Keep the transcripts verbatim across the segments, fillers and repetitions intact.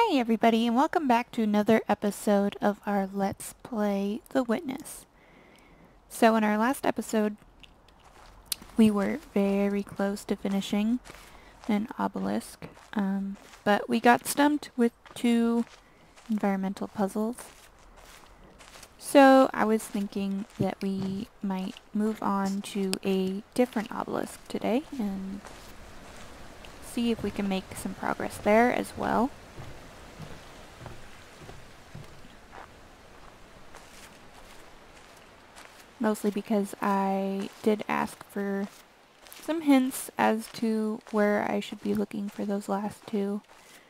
Hi everybody, and welcome back to another episode of our Let's Play The Witness. So in our last episode, we were very close to finishing an obelisk, um, but we got stumped with two environmental puzzles. So I was thinking that we might move on to a different obelisk today and see if we can make some progress there as well. Mostly because I did ask for some hints as to where I should be looking for those last two.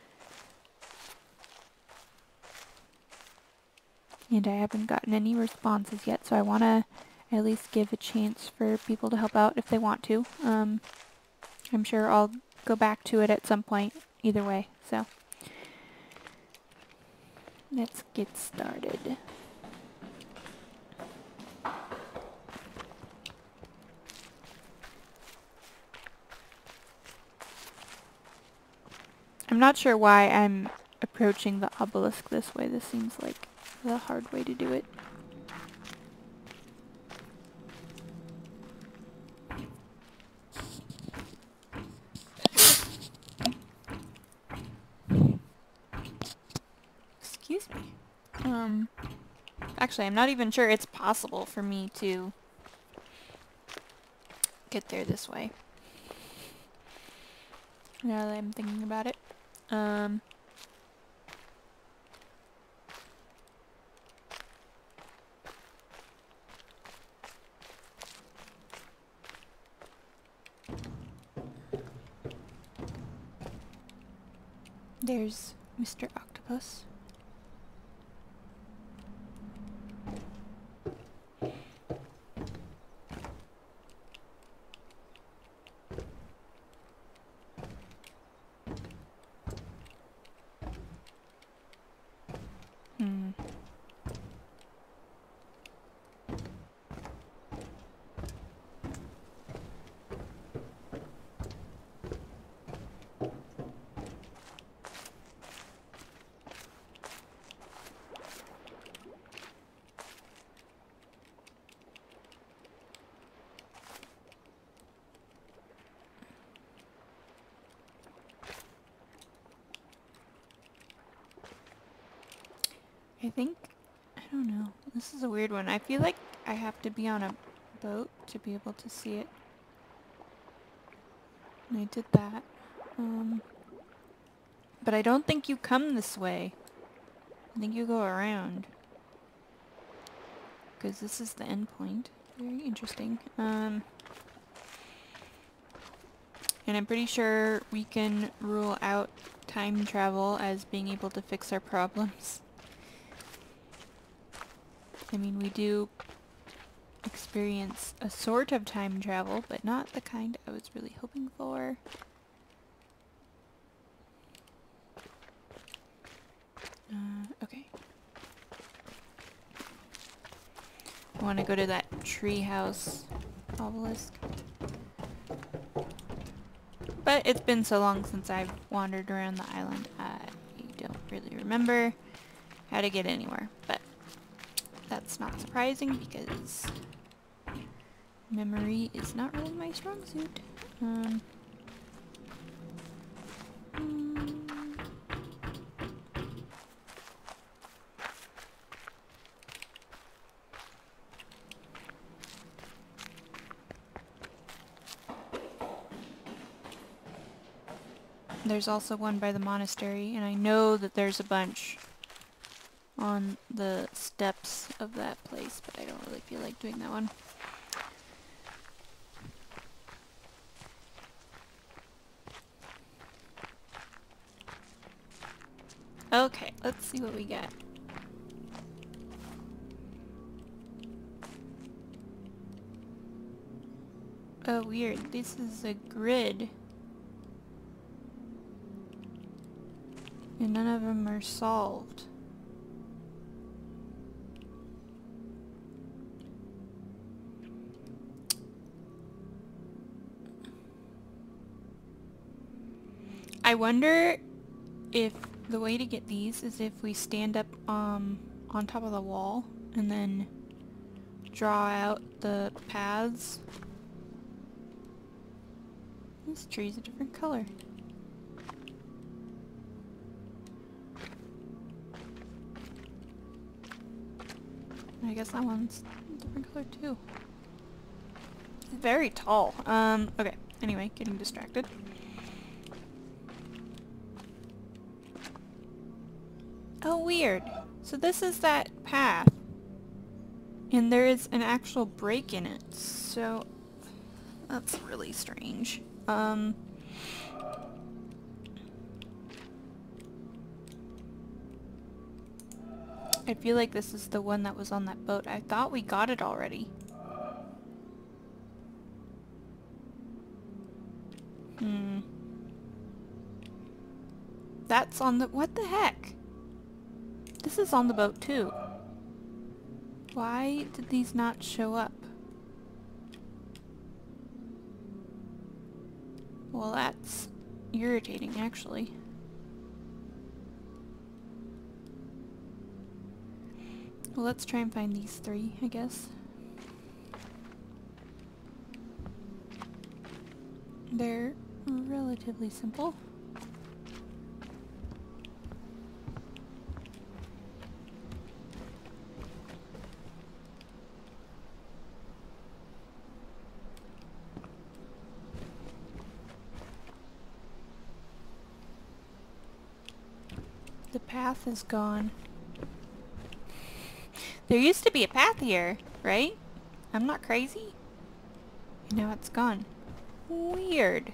And I haven't gotten any responses yet, so I want to at least give a chance for people to help out if they want to. Um, I'm sure I'll go back to it at some point either way, so let's get started. I'm not sure why I'm approaching the obelisk this way. This seems like the hard way to do it. Excuse me. Um, actually, I'm not even sure it's possible for me to get there this way. Now that I'm thinking about it. Um... There's Mister Octopus. Hmm. I think, I don't know, this is a weird one. I feel like I have to be on a boat to be able to see it. And I did that. Um, but I don't think you come this way. I think you go around. Because this is the end point. Very interesting. Um, and I'm pretty sure we can rule out time travel as being able to fix our problems. I mean, we do experience a sort of time travel, but not the kind I was really hoping for. Uh, okay. I want to go to that treehouse obelisk. But it's been so long since I've wandered around the island, I don't really remember how to get anywhere. But that's not surprising because memory is not really my strong suit. Um, mm, there's also one by the monastery, and I know that there's a bunch on the steps of that place, but I don't really feel like doing that one. Okay, let's see what we got. Oh, weird. This is a grid. And none of them are solved. I wonder if the way to get these is if we stand up um, on top of the wall and then draw out the paths. This tree's a different color. I guess that one's a different color too. It's very tall. Um, okay. Anyway, getting distracted. Oh, weird. So this is that path. And there is an actual break in it. So that's really strange. Um... I feel like this is the one that was on that boat. I thought we got it already. Hmm. That's on the... What the heck? This is on the boat too. Why did these not show up? Well, that's irritating, actually. Well, let's try and find these three, I guess. They're relatively simple. The path is gone. There used to be a path here, right? I'm not crazy. And now it's gone. Weird.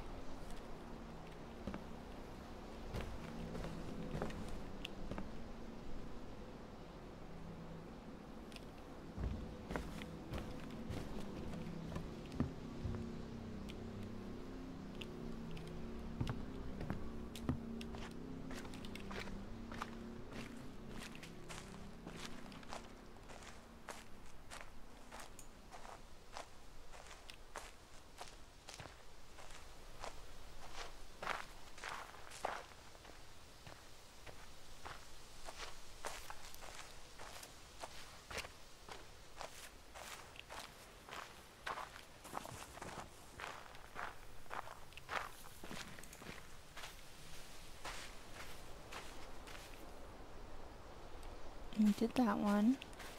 We did that one.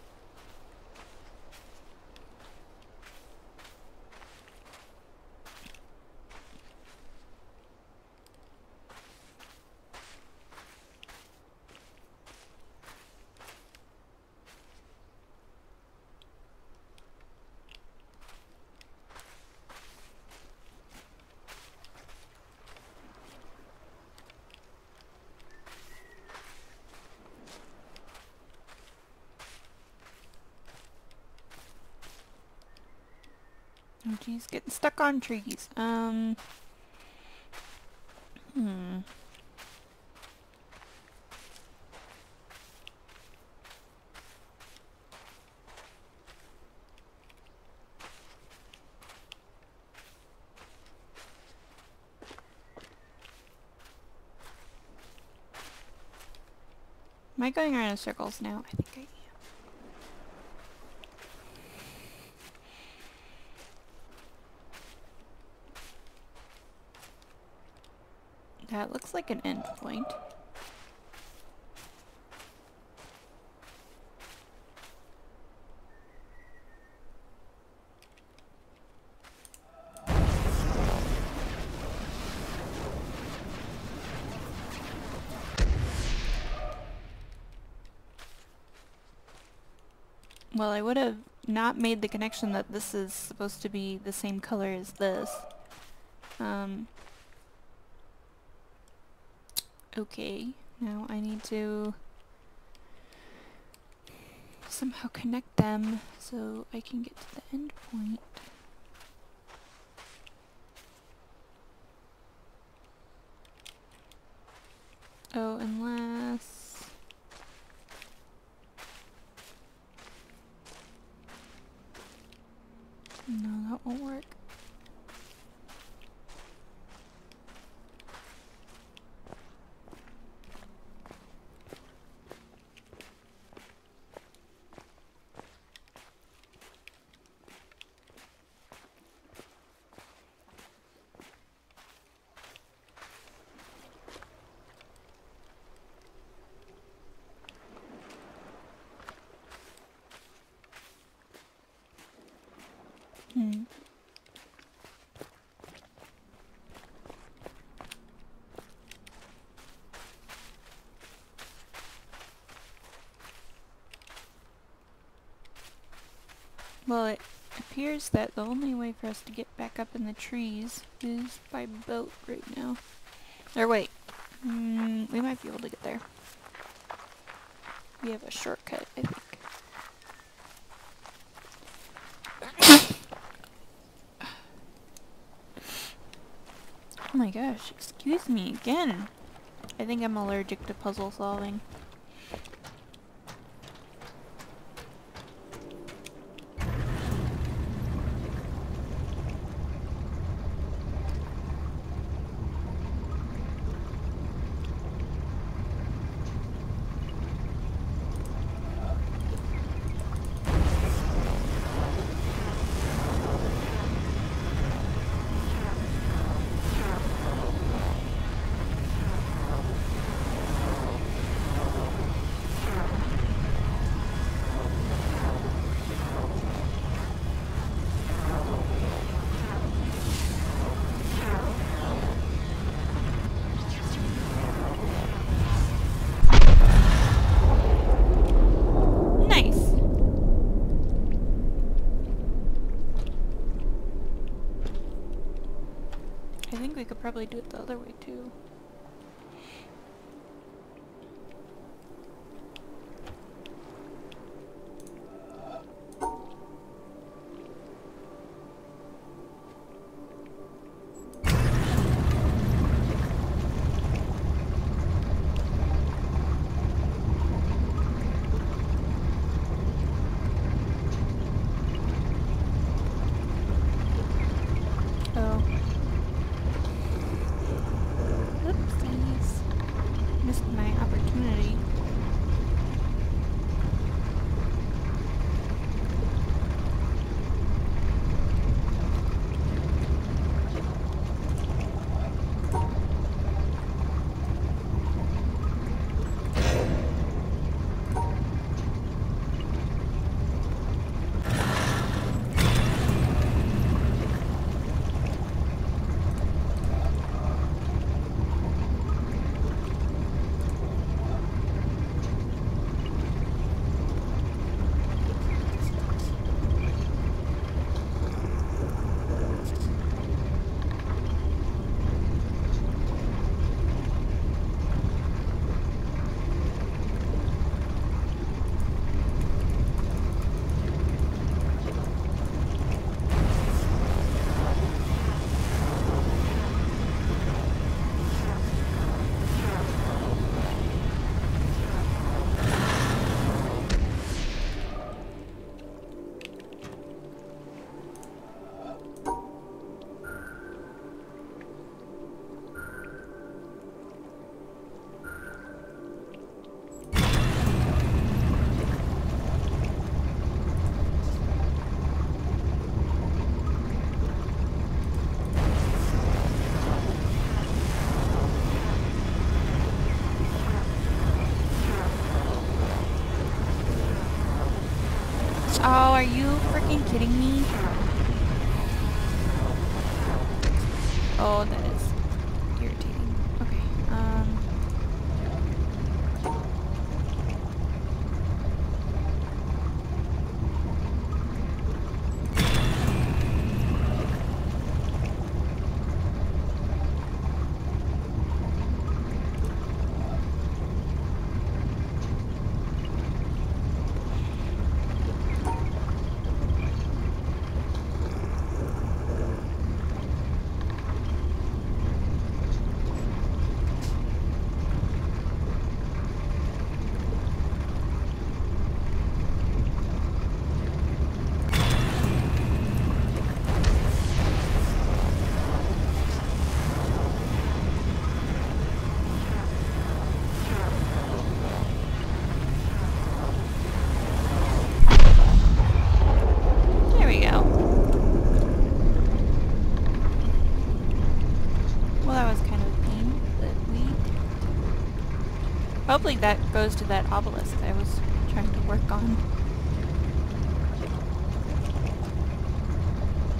Oh geez, getting stuck on trees. Um... Hmm... Am I going around in circles now? I think I am. That looks like an end point. Well, I would have not made the connection that this is supposed to be the same color as this. Um... Okay, now I need to somehow connect them so I can get to the end point. Oh, unless... No, that won't work. Hmm. Well, it appears that the only way for us to get back up in the trees is by boat right now. Or wait, mm, we might be able to get there. We have a shortcut, I think. Oh my gosh, excuse me again. I think I'm allergic to puzzle solving. I think we could probably do it the other way too. Oh, are you freaking kidding me? Oh, that is irritating. Okay, um... hopefully that goes to that obelisk I was trying to work on.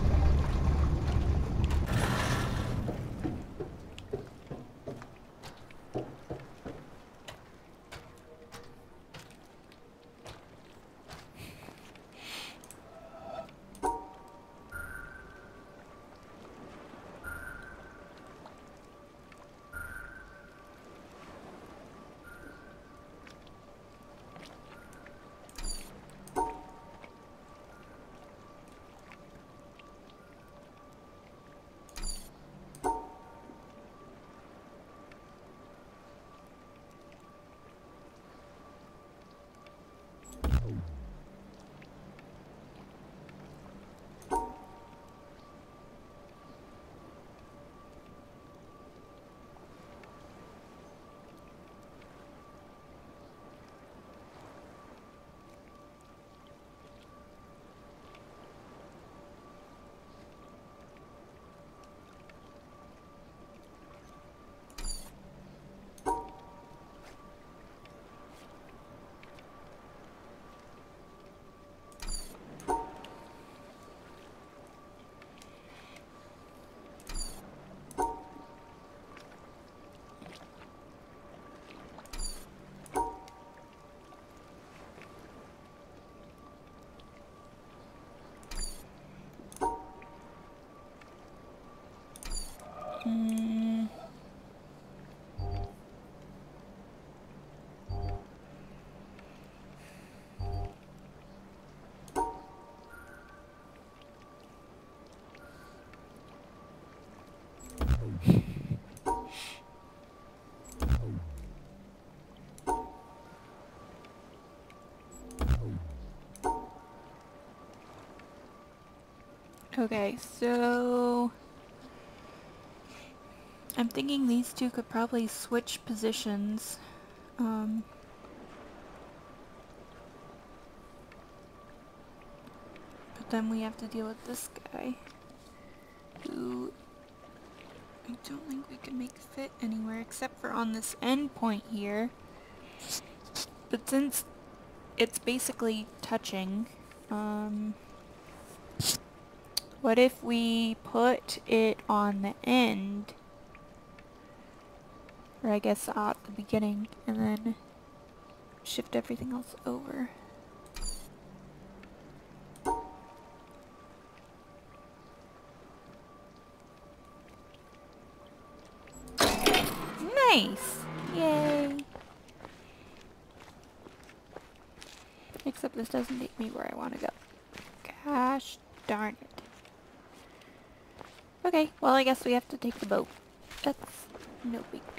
Mm. Okay, so I'm thinking these two could probably switch positions. Um, but then we have to deal with this guy, who I don't think we can make fit anywhere except for on this end point here. But since it's basically touching, um, what if we put it on the end, or I guess at the beginning, and then shift everything else over? Nice! Yay! Except this doesn't take me where I want to go. Gosh darn it. Okay, well I guess we have to take the boat. That's no big deal.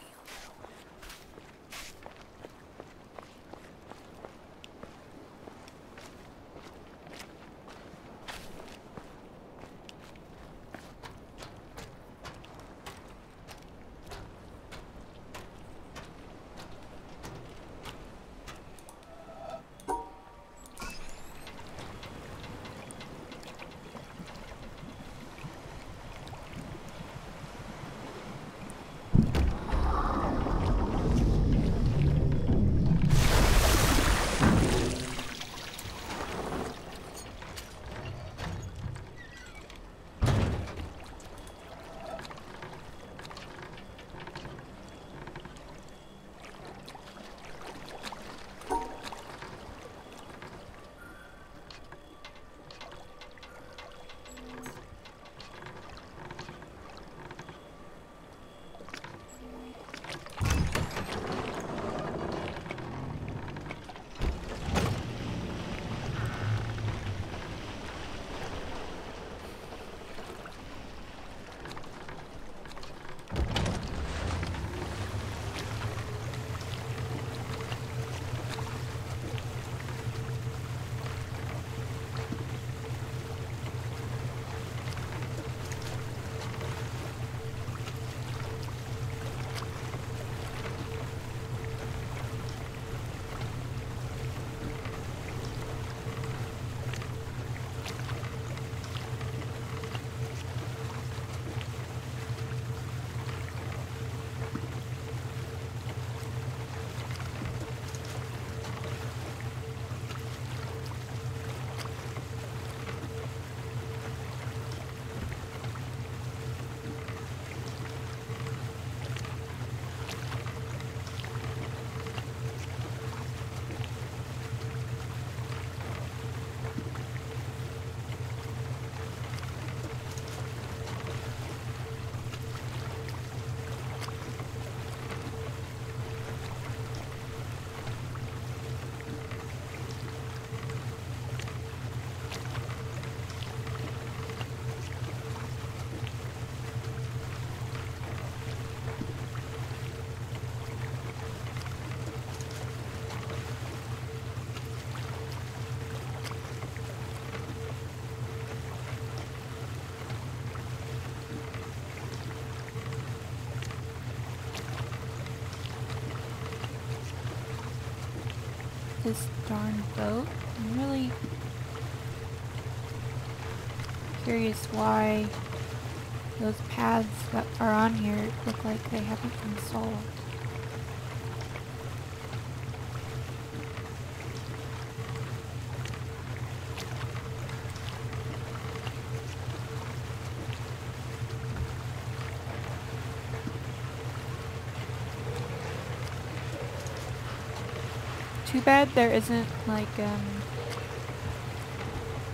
This darn boat. I'm really curious why those paths that are on here look like they haven't been solved. Too bad there isn't like um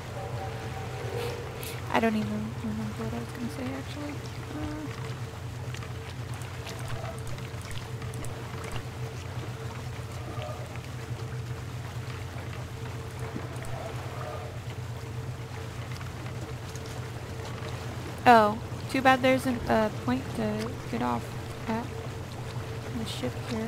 I don't even remember what I was gonna say actually. Uh, Oh, too bad there's a uh, point to get off at the ship here.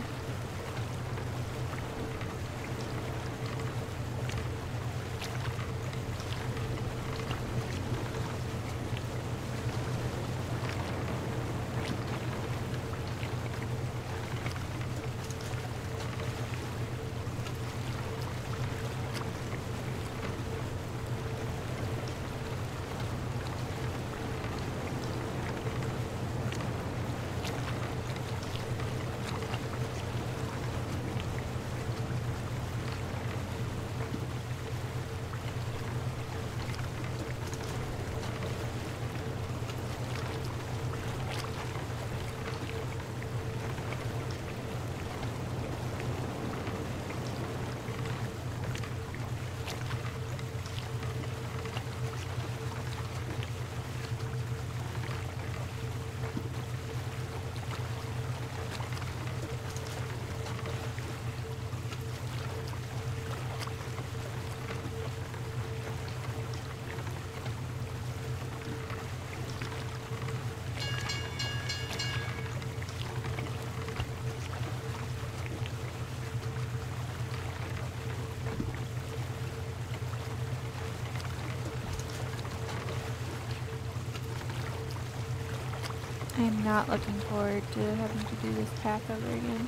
I am not looking forward to having to do this path over again.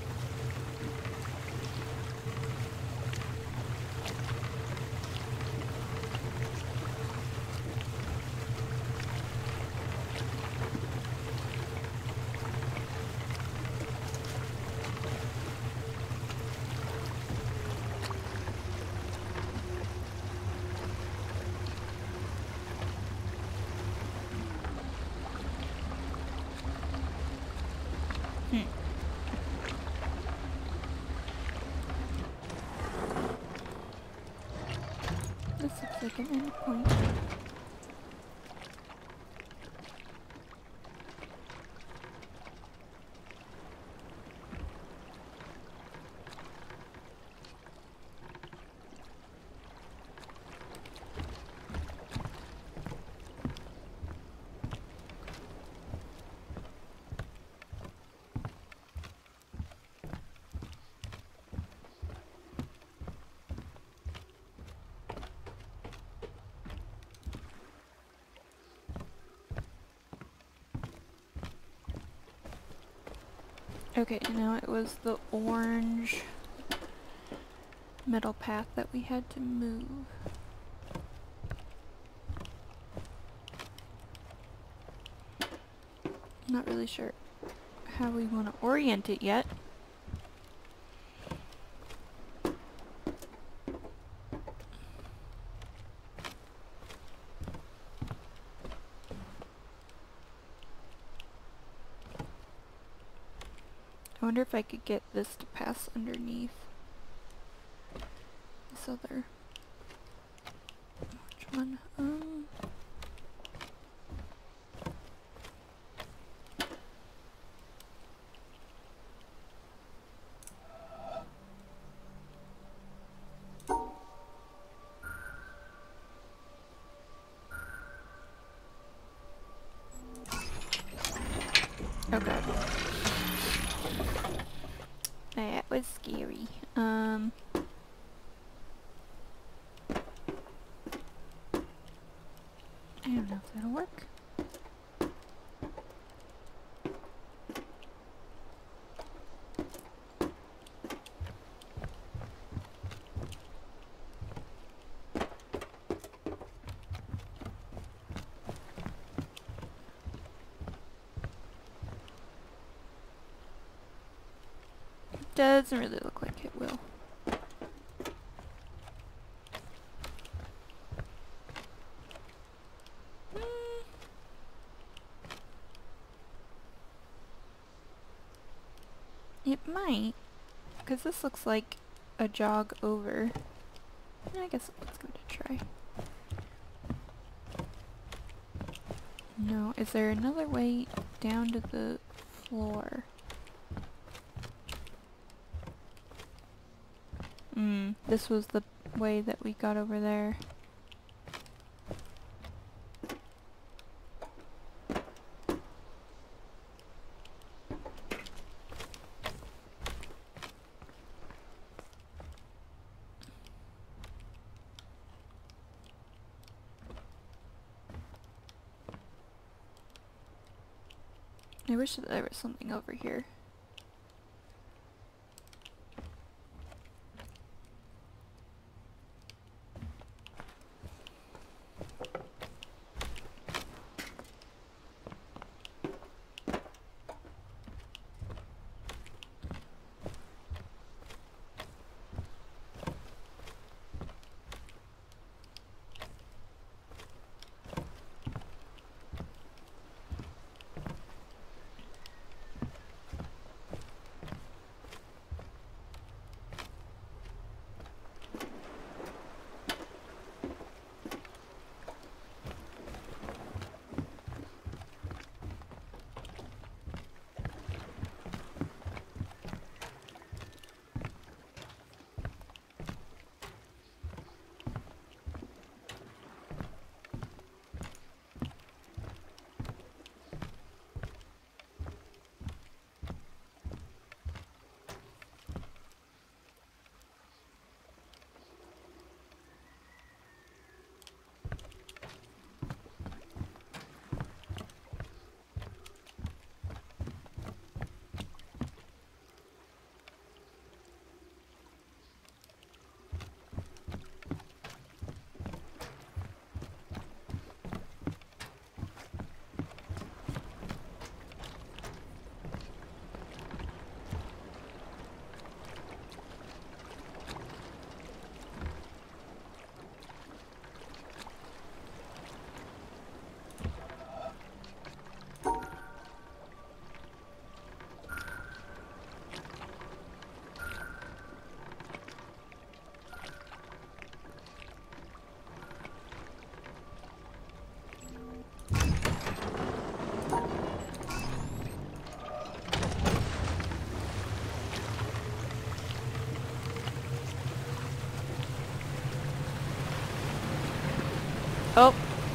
This looks like an end point. Okay, now it was the orange metal path that we had to move. I'm not really sure how we want to orient it yet. I wonder if I could get this to pass underneath this other. Which one? Um. Oh god. That was scary. Um. I don't know if that'll work. Doesn't really look like it will. Mm. It might, because this looks like a jog over. I guess let's give it a try. No, is there another way down to the floor? Hmm, this was the way that we got over there. I wish that there was something over here. Oh.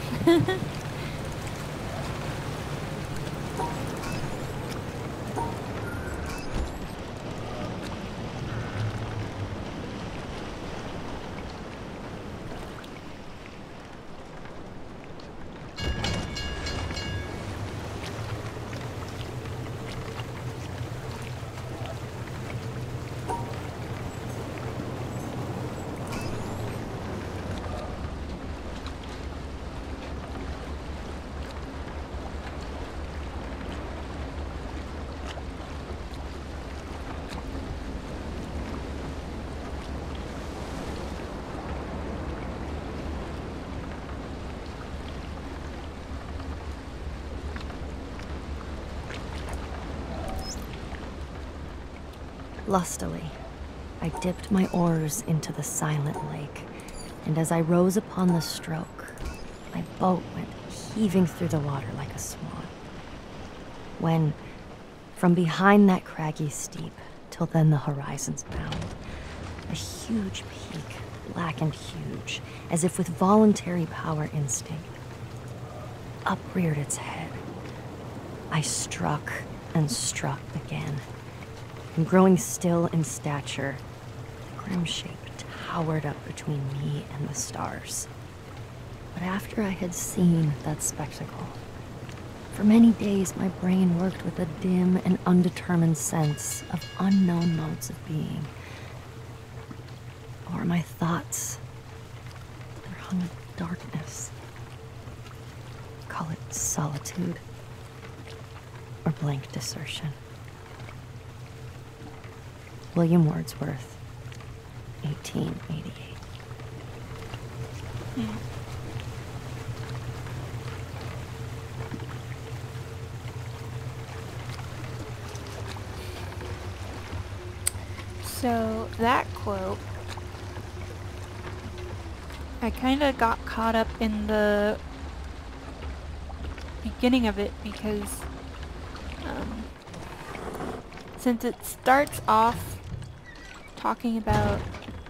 Lustily, I dipped my oars into the silent lake, and as I rose upon the stroke, my boat went heaving through the water like a swan. When, from behind that craggy steep, till then the horizon's bound, a huge peak, black and huge, as if with voluntary power instinct, upreared its head. I struck and struck again. And growing still in stature, the grim shape towered up between me and the stars. But after I had seen that spectacle, for many days my brain worked with a dim and undetermined sense of unknown modes of being. Or my thoughts, they're hung in darkness. Call it solitude or blank desertion. William Wordsworth, eighteen eighty-eight. Hmm. So that quote, I kind of got caught up in the beginning of it because um, since it starts off talking about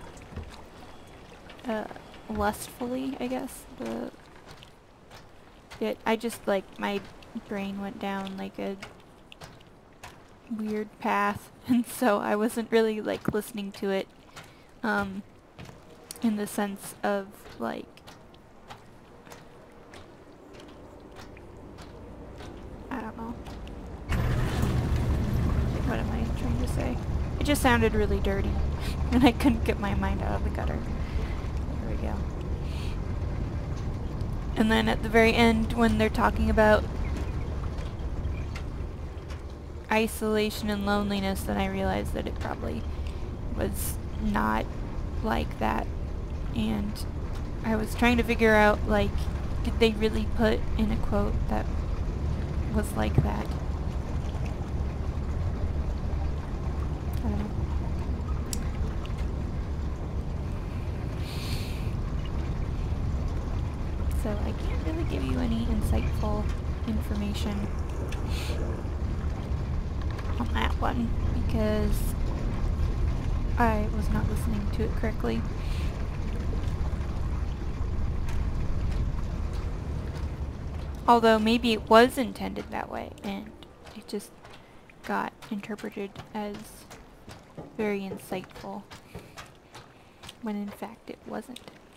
uh, lustfully, I guess, the it, I just, like, my brain went down like a weird path, and so I wasn't really, like, listening to it um, in the sense of, like, I don't know. just sounded really dirty, and I couldn't get my mind out of the gutter. There we go. And then at the very end, when they're talking about isolation and loneliness, then I realized that it probably was not like that. And I was trying to figure out, like, did they really put in a quote that was like that? I don't know. So I can't really give you any insightful information on that one because I was not listening to it correctly. Although maybe it was intended that way and it just got interpreted as very insightful when in fact it wasn't.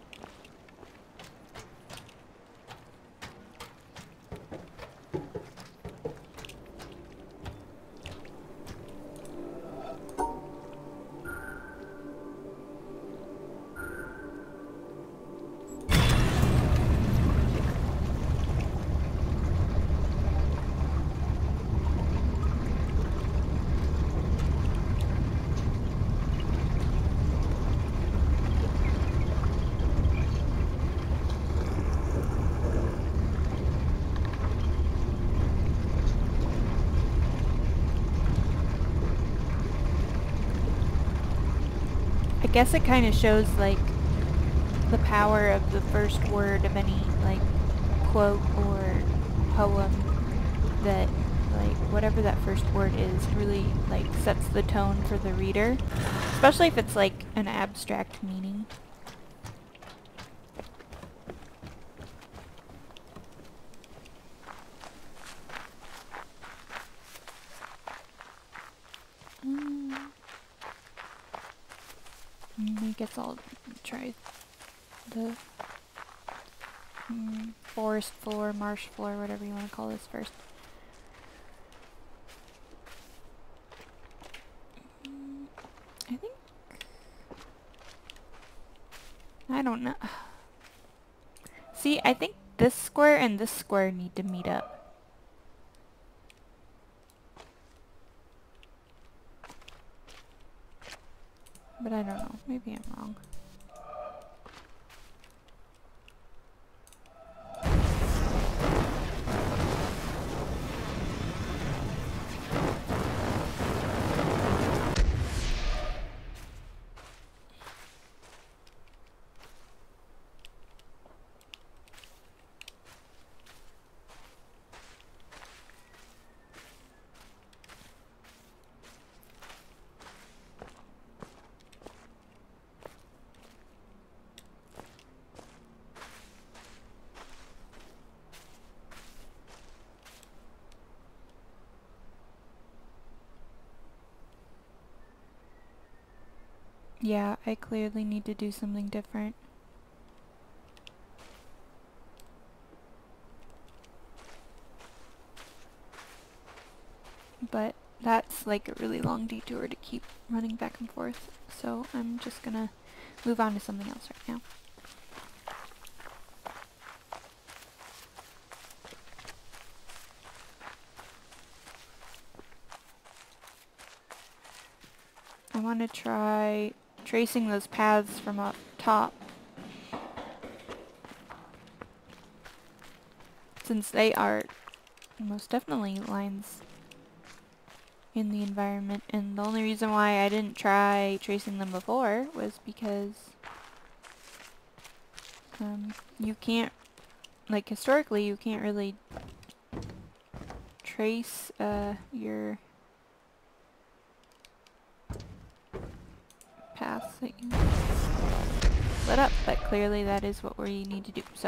I guess it kind of shows, like, the power of the first word of any, like, quote or poem, that, like, whatever that first word is really, like, sets the tone for the reader, especially if it's, like, an abstract meaning. Mm. I guess I'll try the mm, forest floor, marsh floor, whatever you want to call this first. Mm, I think... I don't know. See, I think this square and this square need to meet up. But I don't know. Maybe I'm wrong. Yeah, I clearly need to do something different. But that's like a really long detour to keep running back and forth, so I'm just gonna move on to something else right now. I want to try tracing those paths from up top, since they are most definitely lines in the environment, and the only reason why I didn't try tracing them before was because um, you can't, like historically, you can't really trace uh, your paths that you split up, but clearly that is what we need to do. So,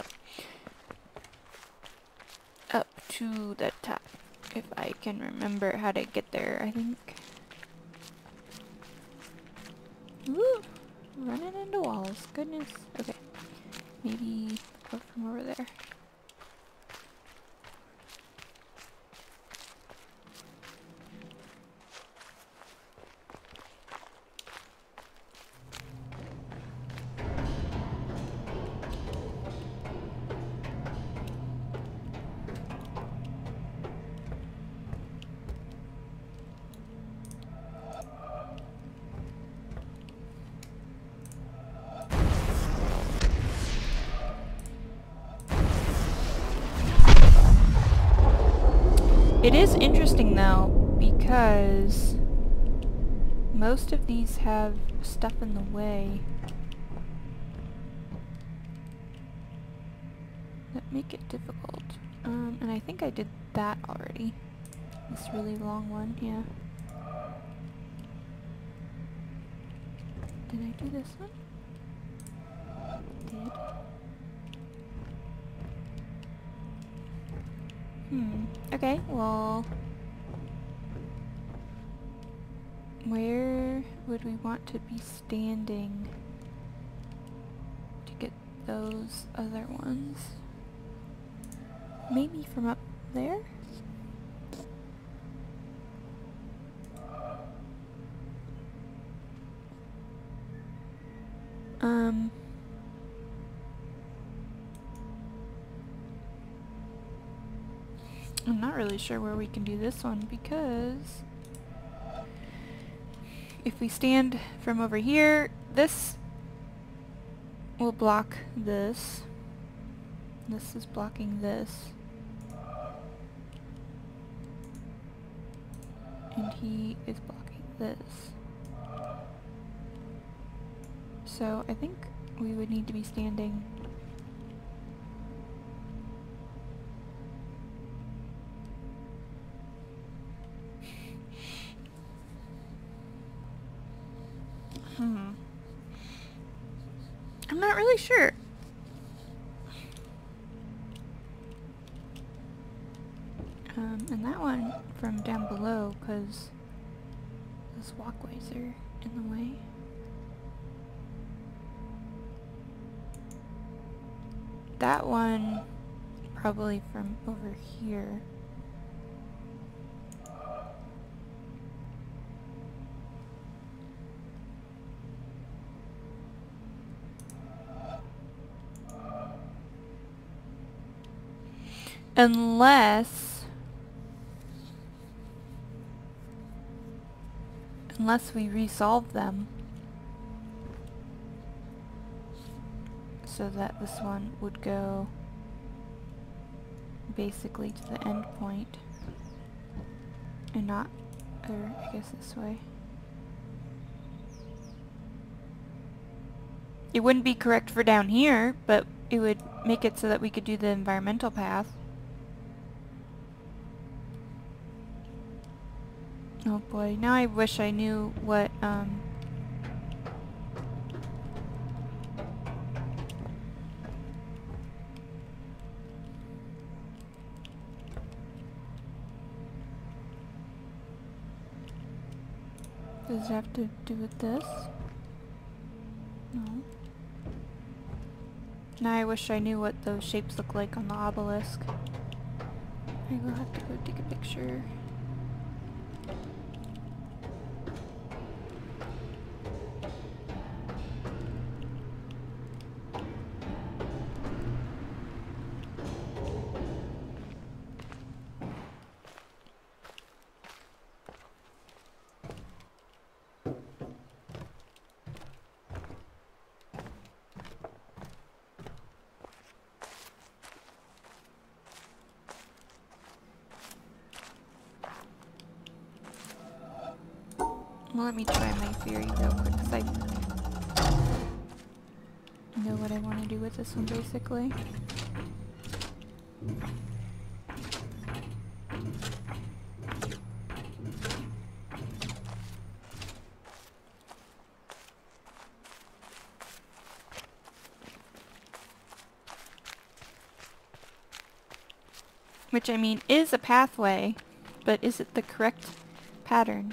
up to the top. If I can remember how to get there, I think. Woo! Running into walls. Goodness. Okay. Maybe go from over there. It is interesting though, because most of these have stuff in the way that make it difficult. Um, and I think I did that already. This really long one, yeah. Did I do this one? Did. Hmm. Okay, well... where would we want to be standing to get those other ones? Maybe from up there? Um... I'm not really sure where we can do this one, because if we stand from over here, this will block this. This is blocking this. And he is blocking this. So I think we would need to be standing Hmm. I'm not really sure. Um, and that one from down below, because those walkways are in the way. That one probably from over here. Unless... Unless we resolve them. So that this one would go basically to the end point. And not... or I guess this way. It wouldn't be correct for down here, but it would make it so that we could do the environmental path. Oh boy, now I wish I knew what, um... does it have to do with this? No. Now I wish I knew what those shapes look like on the obelisk. I will have to go take a picture. Well, let me try my theory real quick, because I know what I want to do with this one, basically. Which, I mean, is a pathway, but is it the correct pattern?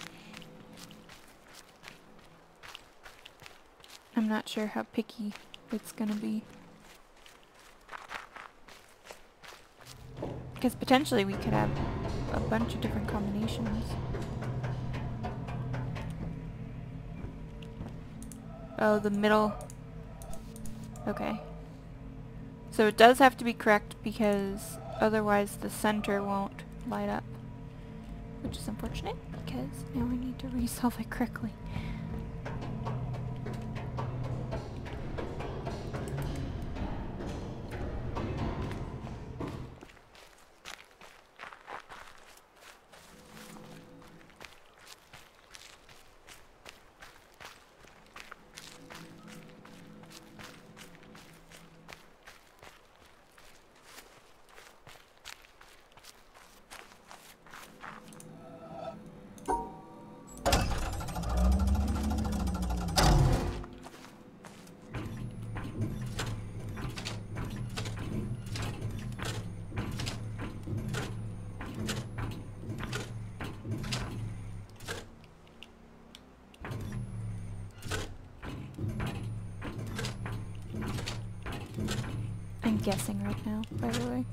I'm not sure how picky it's gonna be. Because potentially we could have a bunch of different combinations. Oh, the middle. Okay. So it does have to be correct, because otherwise the center won't light up. Which is unfortunate, because now I need to resolve it correctly. guessing right now, by the way.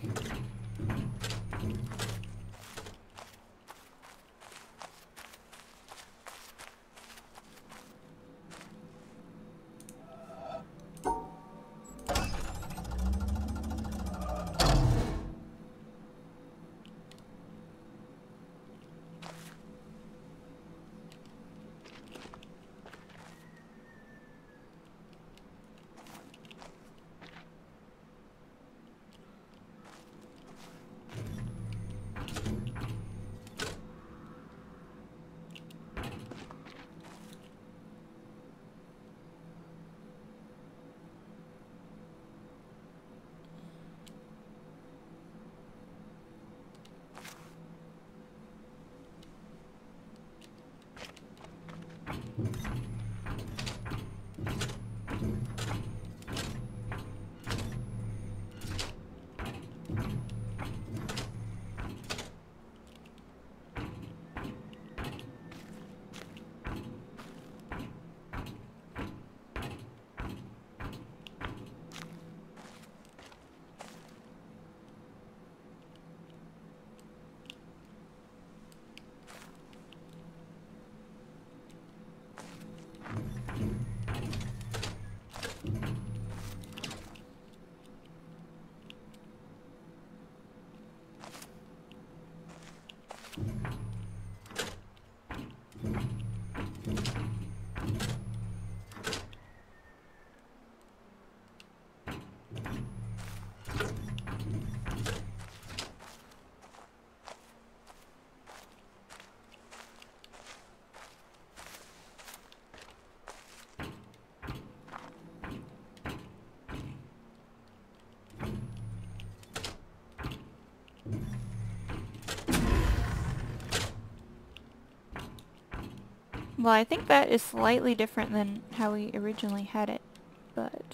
Well, I think that is slightly different than how we originally had it, but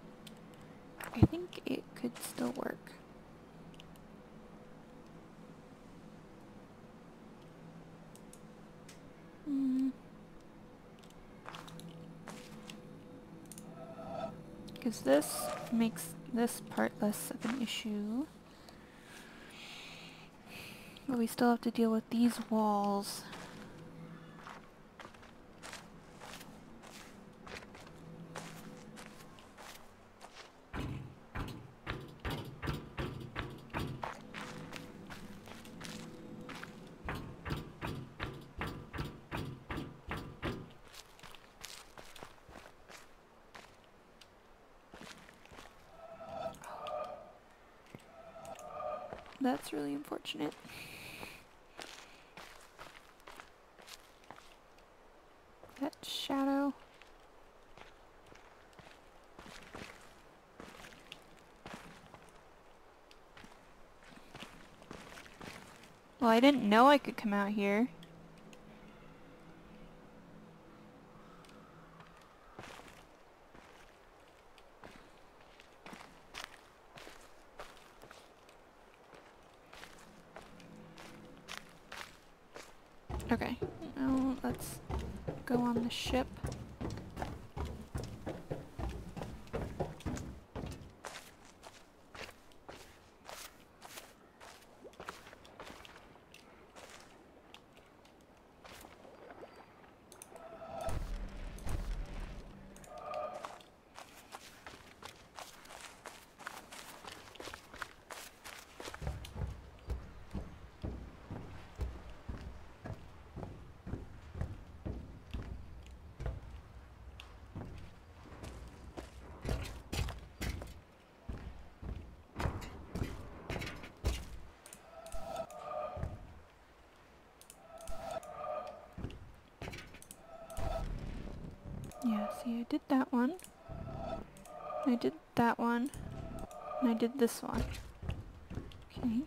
I think it could still work. Mm. Because this makes this part less of an issue. But we still have to deal with these walls. That's really unfortunate. That shadow. Well, I didn't know I could come out here. Okay, now let's go on the ship. Yeah, see, I did that one. I did that one. And I did this one. Okay.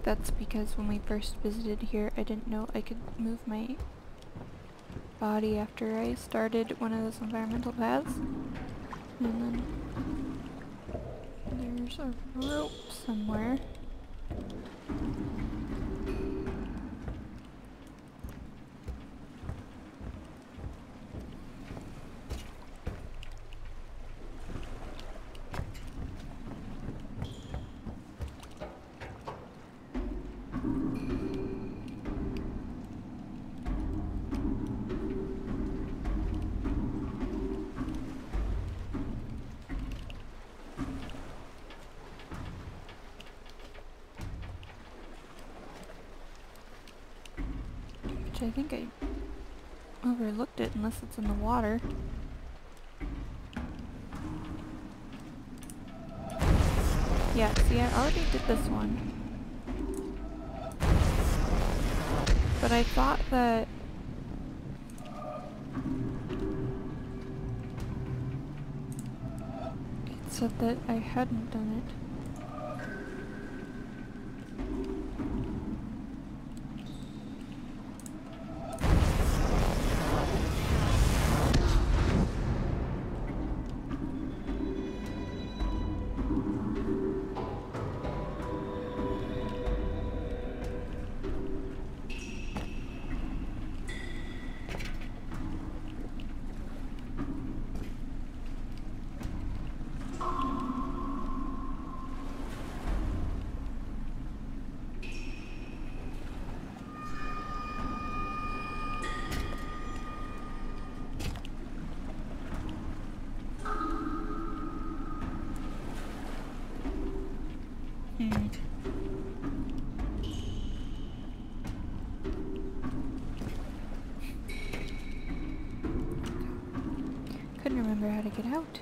that's because when we first visited here, I didn't know I could move my body after I started one of those environmental paths. And then there's a rope somewhere. I think I overlooked it unless it's in the water. Yeah, see, I already did this one. But I thought that it said that I hadn't done it. Hmm. Couldn't remember how to get out.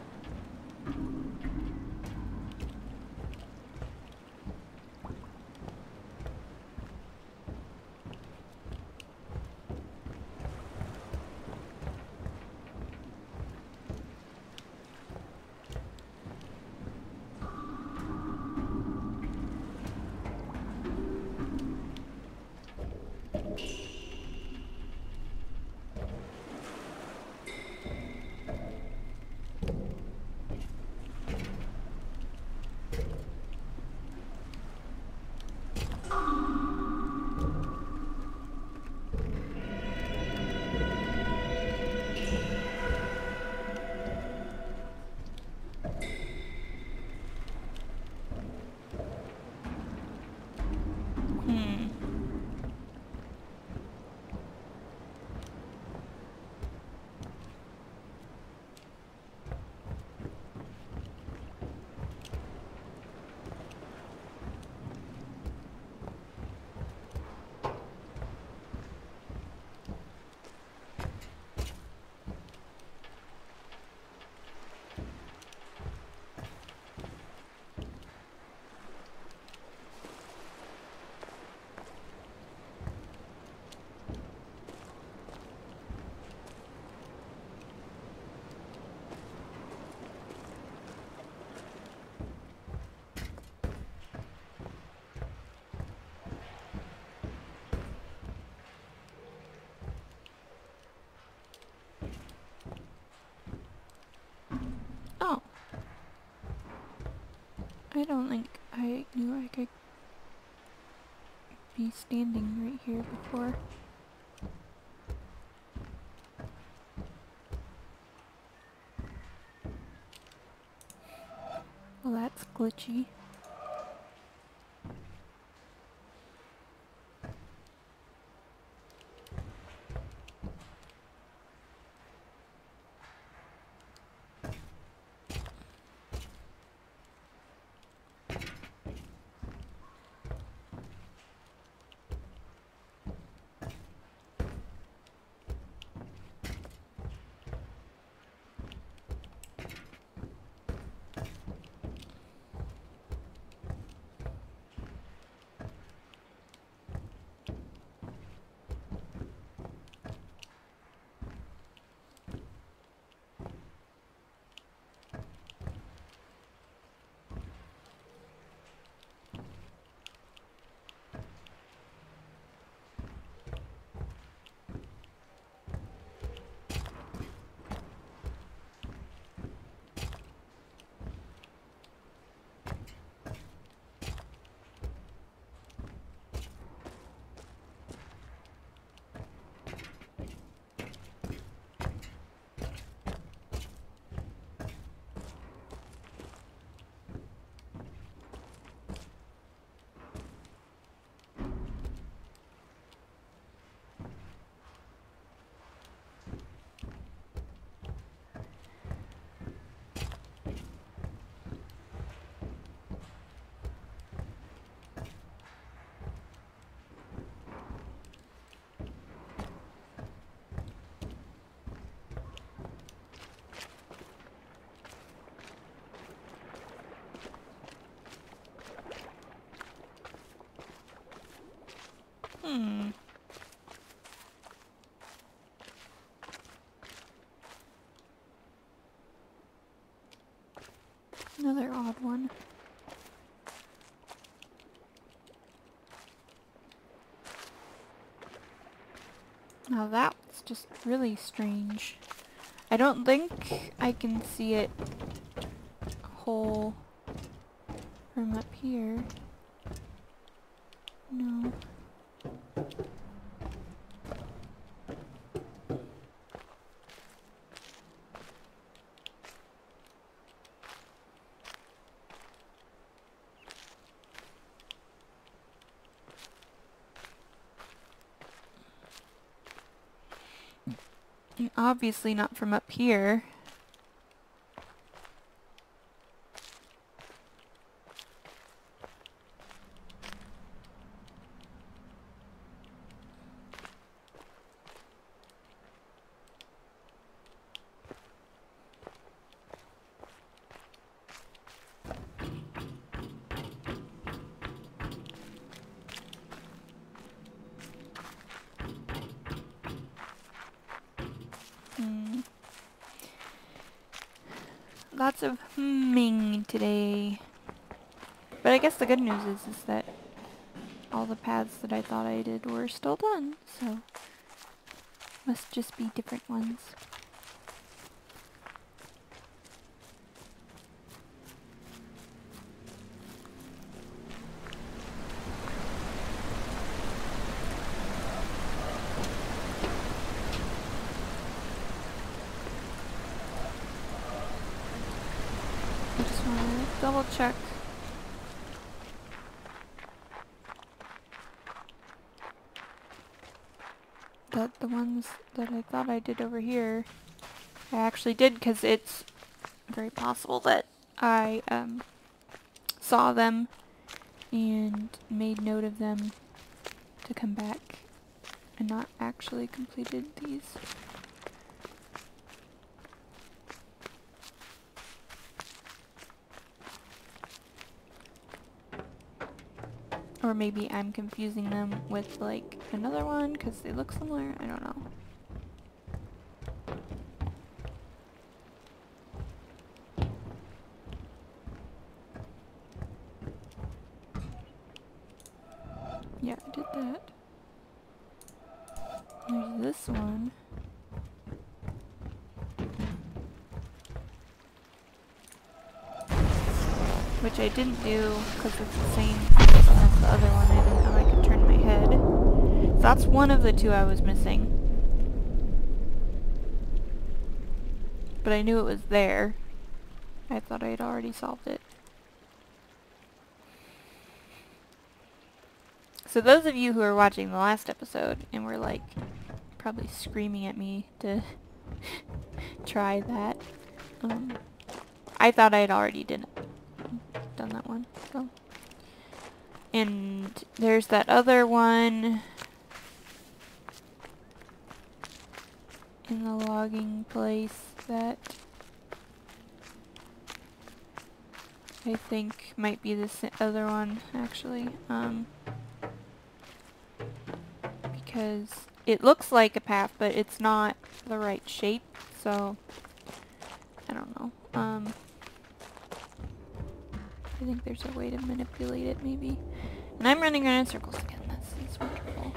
Hmm. Oh. I don't think I knew I could be standing right here before. Well, that's glitchy. Now that's just really strange. I don't think I can see it whole from up here. No. And obviously not from up here. Hmm. Lots of humming today. But I guess the good news is, is that all the paths that I thought I did were still done, so must just be different ones. I just want to double check. That the ones that I thought I did over here, I actually did, because it's very possible that I um, saw them and made note of them to come back and not actually completed these. Or maybe I'm confusing them with like another one because they look similar. I don't know. Yeah, I did that. There's this one. Which I didn't do because it's the same person as the other one. I didn't know I could turn my head. So that's one of the two I was missing. But I knew it was there. I thought I had already solved it. So those of you who are watching the last episode and were like probably screaming at me to try that, um, I thought I had already did it. Done that one. So, and there's that other one in the logging place that I think might be this other one actually, um, because it looks like a path, but it's not the right shape. So I don't know. Um, I think there's a way to manipulate it, maybe. And I'm running around in circles again. That's, that's wonderful.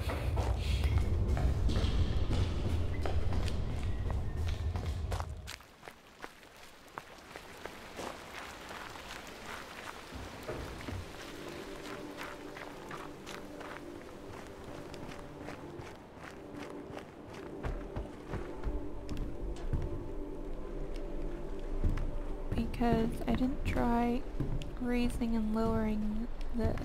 Because I didn't try raising and lowering this.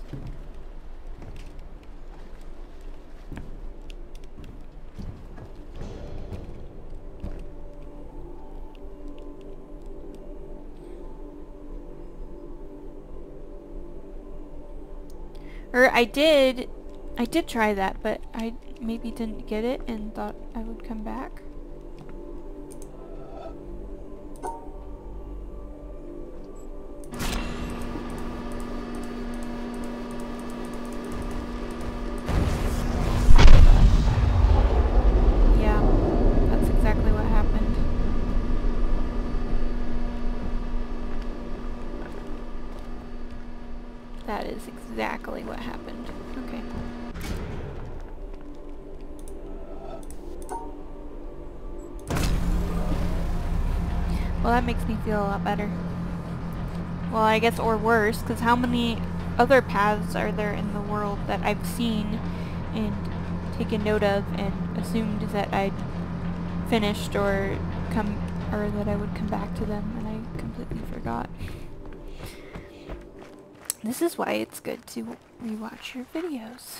Or I did, I did try that, but I maybe didn't get it and thought I would come back. That is exactly what happened. Okay. Well, that makes me feel a lot better. Well, I guess, or worse, because how many other paths are there in the world that I've seen and taken note of and assumed that I'd finished or come, or that I would come back to them, and I completely forgot. This is why it's good to rewatch your videos.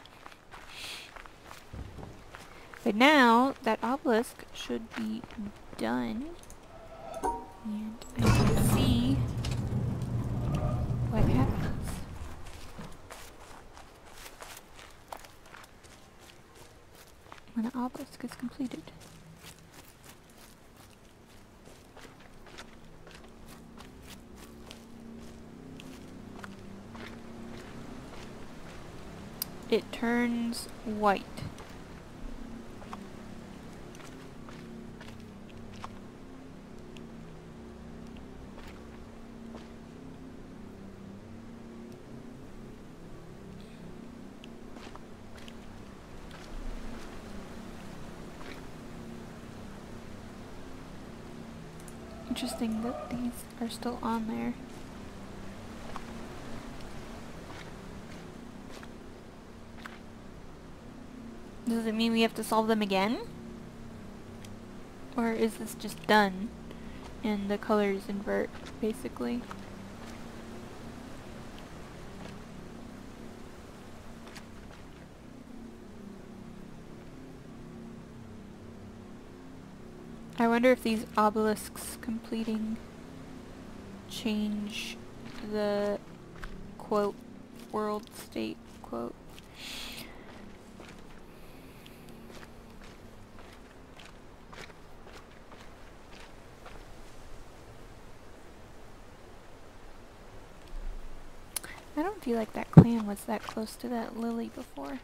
But now, that obelisk should be done, and I can see what happens. When an obelisk is completed. It turns white. Interesting that these are still on there. Does it mean we have to solve them again? Or is this just done and the colors invert, basically? I wonder if these obelisks completing change the quote world state quote. I don't feel like that clan was that close to that lily before.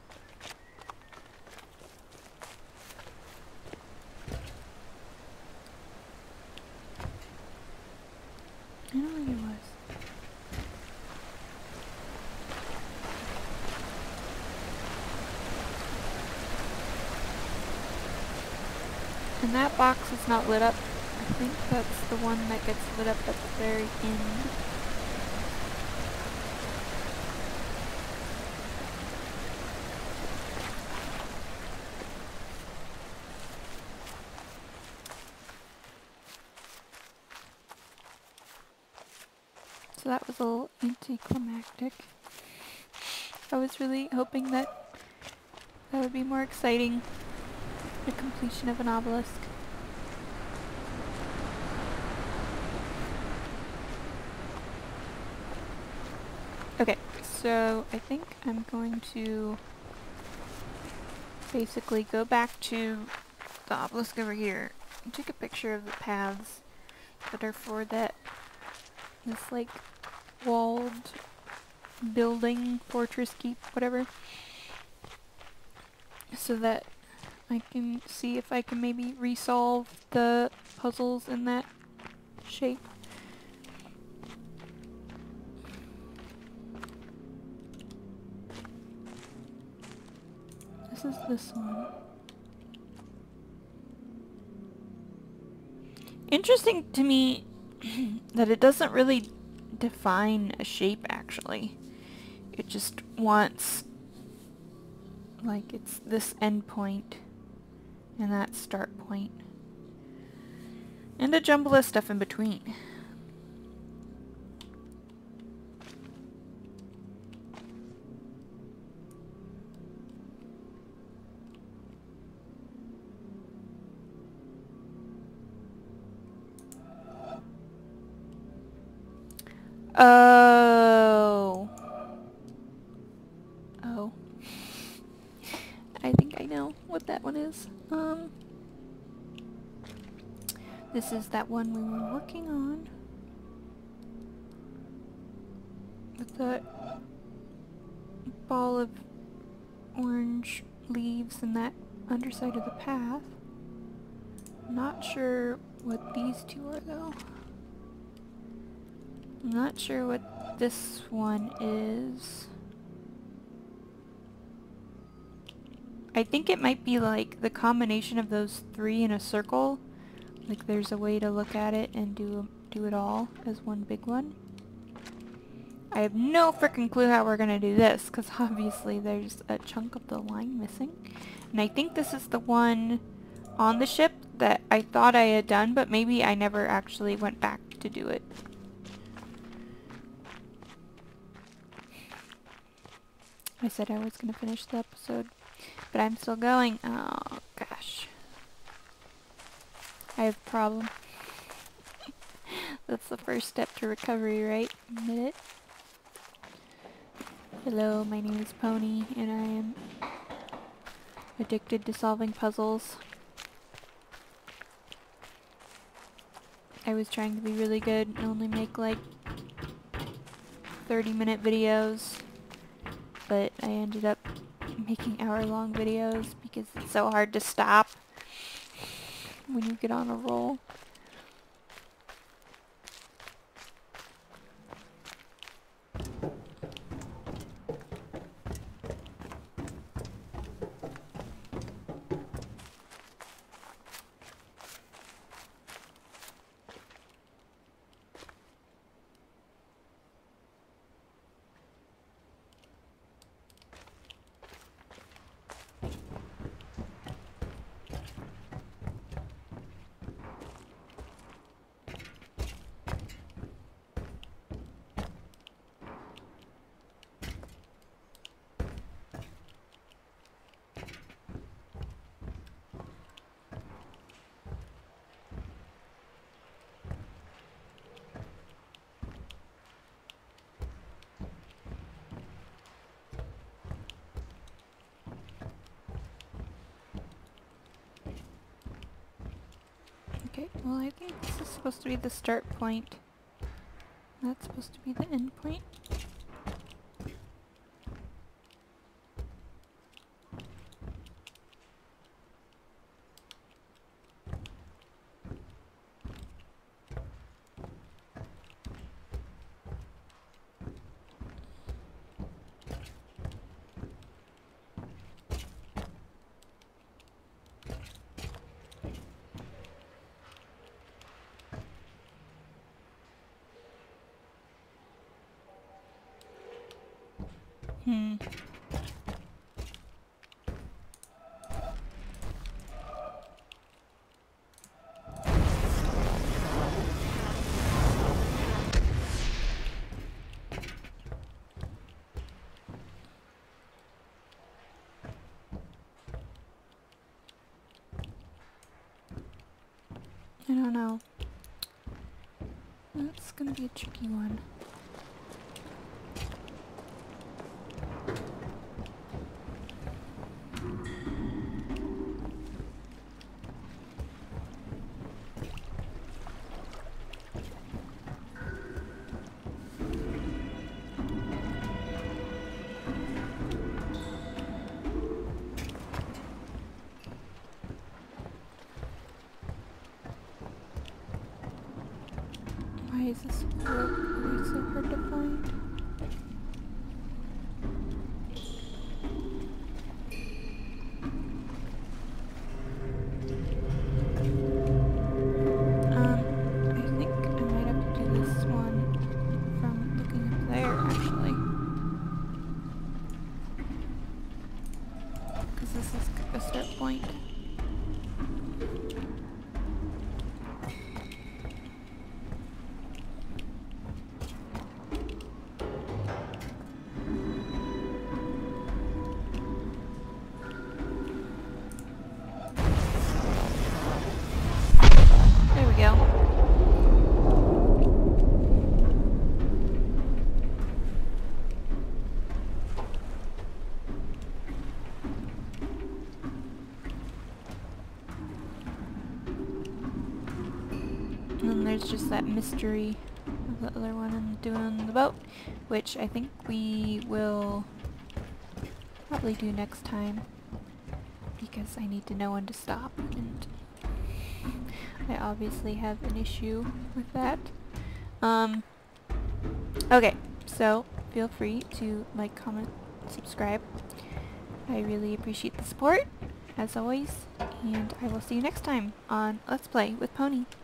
I don't think it was. And that box is not lit up. I think that's the one that gets lit up at the very end. So that was a little anticlimactic. I was really hoping that that would be more exciting. The completion of an obelisk. Okay, so I think I'm going to basically go back to the obelisk over here and take a picture of the paths that are for that this like walled building, fortress, keep, whatever, so that I can see if I can maybe resolve the puzzles in that shape. This is this one. Interesting to me that it doesn't really define a shape, actually. It just wants, like, it's this end point and that start point. And a jumble of stuff in between. Oh. Oh. I think I know what that one is. Um. This is that one we were working on. With the ball of orange leaves and that underside of the path. Not sure what these two are though. I'm not sure what this one is. I think it might be like the combination of those three in a circle, Like there's a way to look at it and do do it all as one big one. I have no freaking clue how we're gonna do this, because obviously there's a chunk of the line missing. And I think this is the one on the ship that I thought I had done, but maybe I never actually went back to do it. I said I was gonna finish the episode, but I'm still going. Oh, gosh. I have a problem. That's the first step to recovery, right? Admit it. Hello, my name is Pony, and I am addicted to solving puzzles. I was trying to be really good and only make like thirty minute videos, but I ended up making hour long videos because it's so hard to stop when you get on a roll. Okay, well I think this is supposed to be the start point. That's supposed to be the end point. Hmm. I don't know. That's gonna be a tricky one. Why is this rope really so hard to find? Um, I think I might have to do this one from looking up there, actually. Because this is a start point. There we go. And then there's just that mystery of the other one and doing the boat, which I think we will probably do next time because I need to know when to stop, and I obviously have an issue with that. Um, okay, so feel free to like, comment, subscribe. I really appreciate the support, as always, and I will see you next time on Let's Play with Pony.